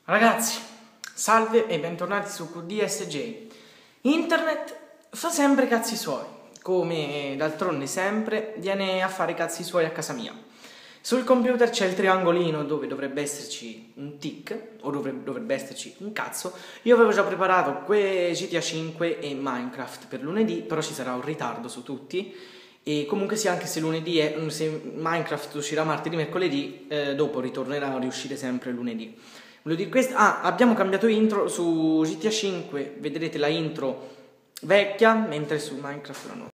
Ragazzi, salve e bentornati su QDSJ. Internet fa sempre i cazzi suoi, come d'altronde sempre viene a fare i cazzi suoi a casa mia. Sul computer c'è il triangolino dove dovrebbe esserci un tick, o dovrebbe esserci un cazzo. Io avevo già preparato GTA 5 e Minecraft per lunedì, però ci sarà un ritardo su tutti. E comunque sia, anche se se Minecraft uscirà martedì, mercoledì, dopo ritornerà a riuscire sempre lunedì. Volevo dire questo. Abbiamo cambiato intro su GTA 5, vedrete la intro vecchia, mentre su Minecraft la nuova.